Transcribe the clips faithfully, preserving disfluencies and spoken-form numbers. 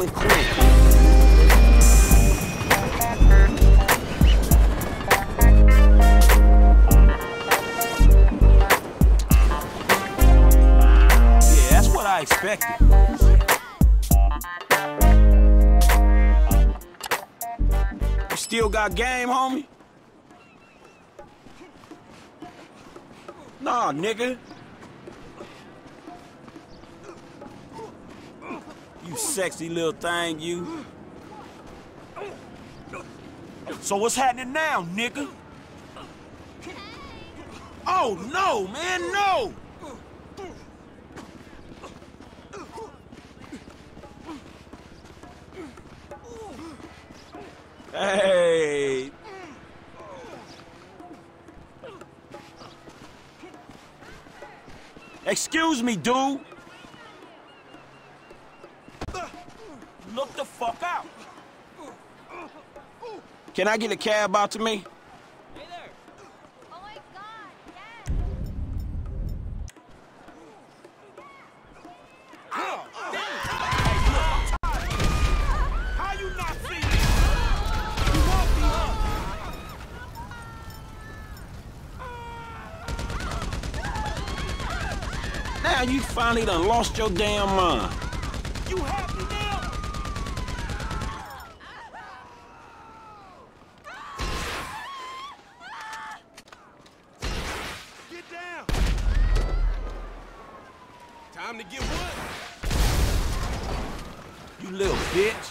with Quinn. Yeah, that's what I expected. You still got game, homie? Nah, nigga. You sexy little thing, you. So what's happening now, nigga? Oh, no, man, no! Hey! Excuse me, dude. Look the fuck out. Can I get a cab out to me? Hey there. Oh my God, yes. Oh, damn. How you not see me? You won't be up. Now you finally done lost your damn mind. You happy now? Get down. Time to get what? You little bitch.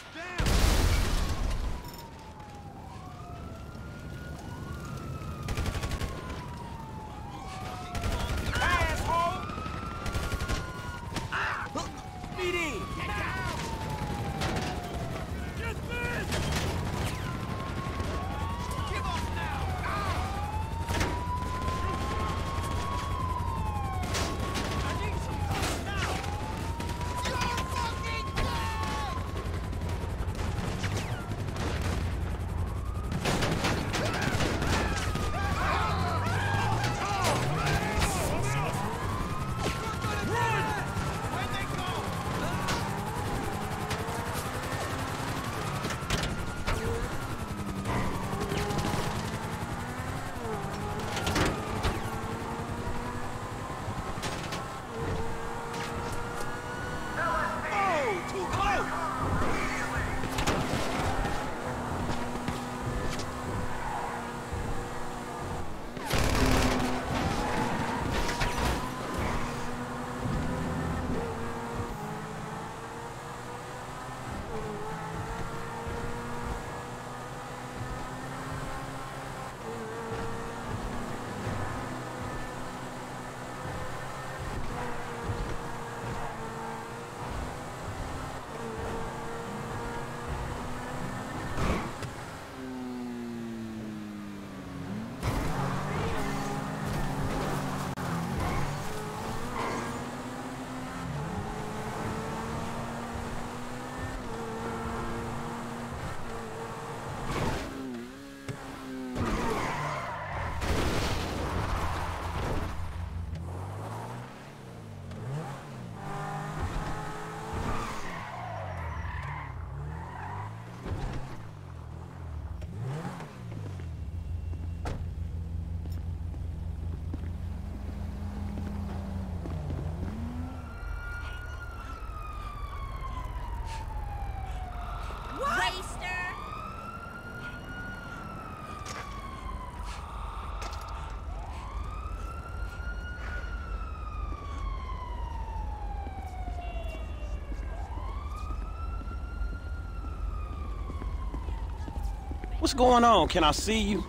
What's going on? Can I see you?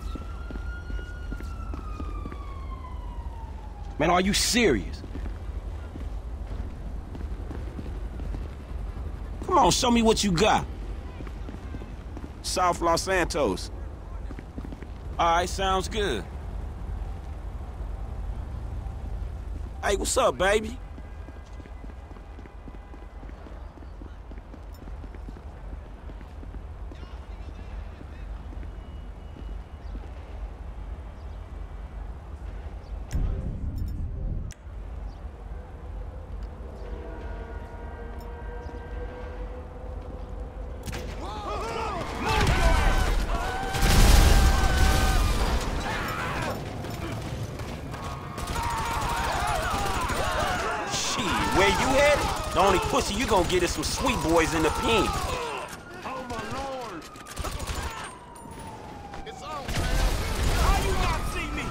Man, are you serious? Come on, show me what you got. South Los Santos. All right, sounds good. Hey, what's up, baby? The only pussy you gonna get is some sweet boys in the pen. Oh my lord! It's on, man! How you not see me?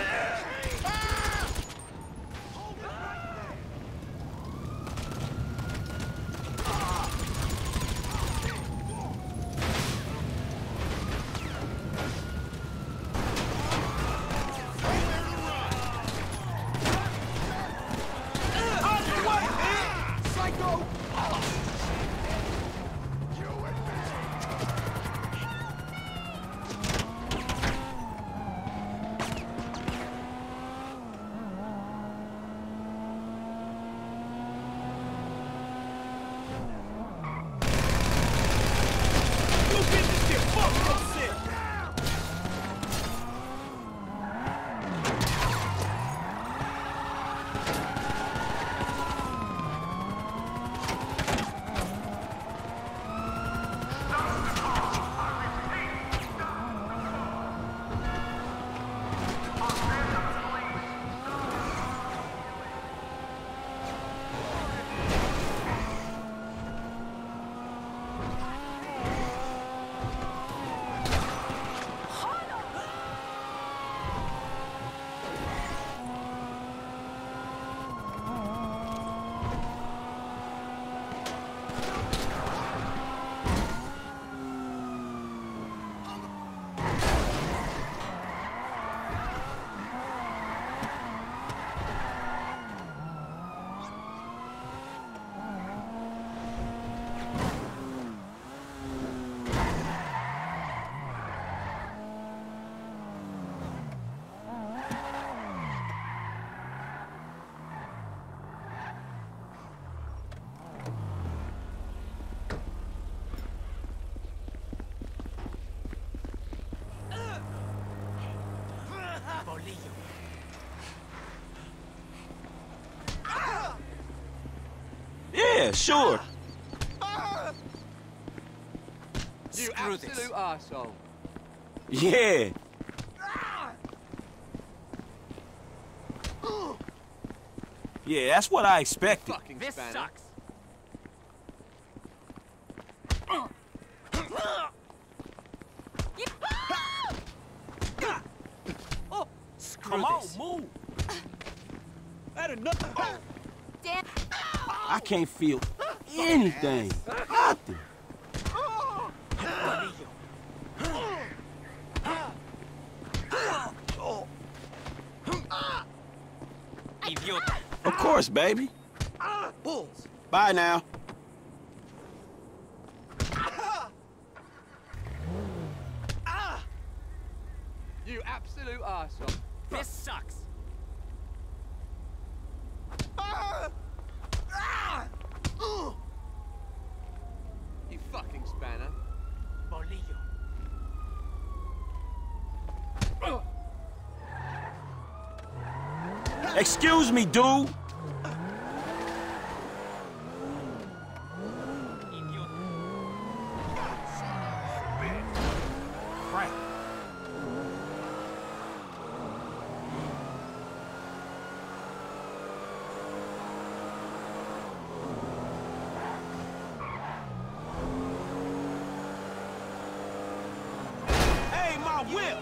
Yeah, sure. You absolute arsehole. Yeah. Yeah, that's what I expected. Fucking This spanner. sucks. Oh, screw Come on, this. move. That enough. Damn. I can't feel anything. Nothing. Idiota. Of course, baby. Balls. Bye now. You absolute arsehole. This sucks. You fucking spanner. Bolillo. Excuse me, dude. Idiota. Crap. Hey, my whip!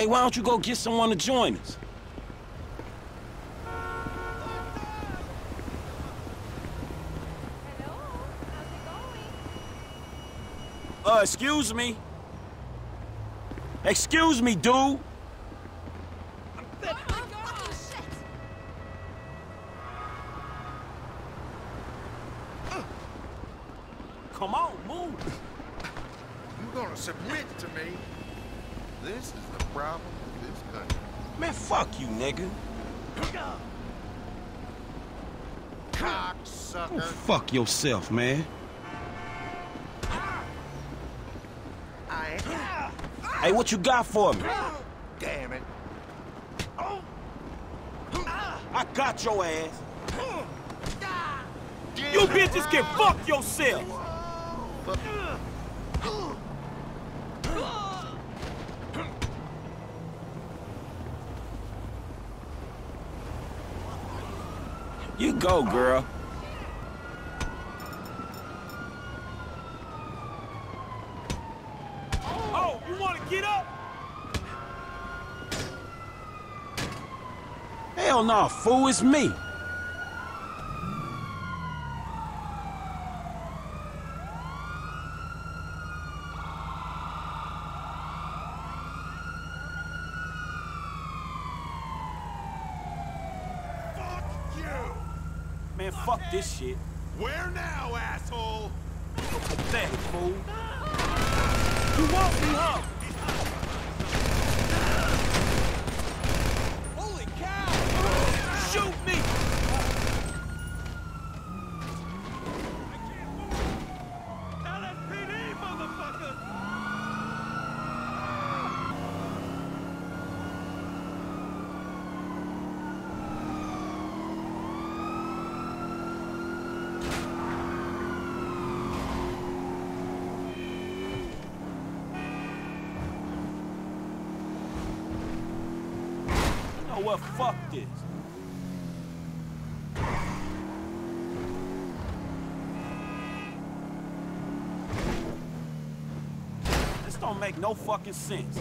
Hey, why don't you go get someone to join us? Hello? How's it going? Uh, excuse me? Excuse me, dude? Oh, fucking shit! Come on, move. You gonna submit to me? This is the problem with this country. Man, fuck you, nigga. Cocksucker. Go fuck yourself, man. I Hey, what you got for me? Damn it. I got your ass. You bitches can fuck yourself. You go, girl. Oh, you want to get up? Hell no, fool, it's me. Fuck you. Man, fuck this shit. Where now, asshole? Pathetic, fool. You won't be up. Holy cow! Shoot me! L S P D, motherfucker! You know what? Fuck this. This don't make no fucking sense.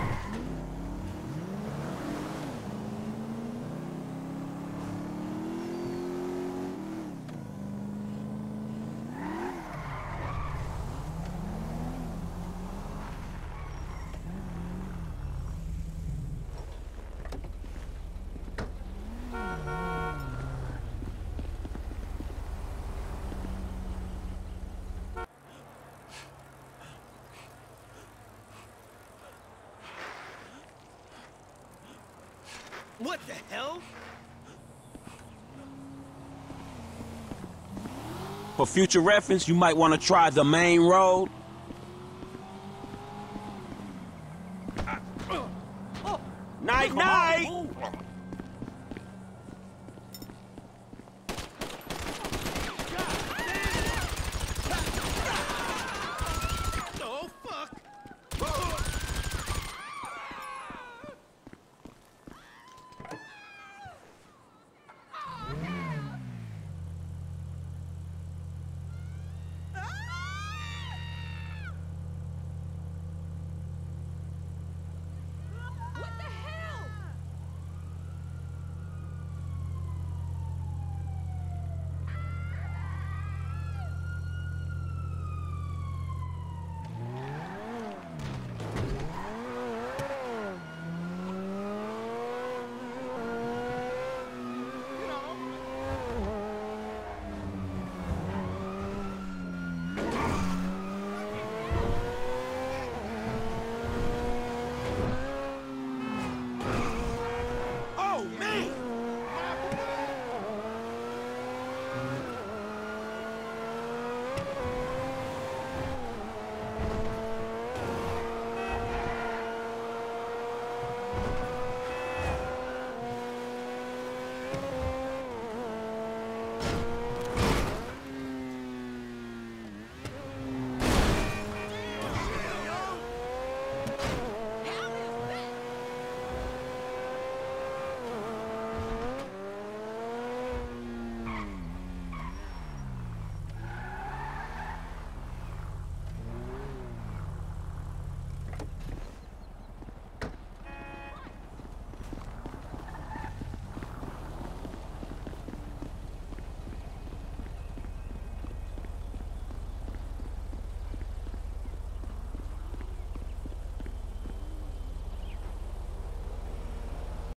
What the hell? For future reference, you might want to try the main road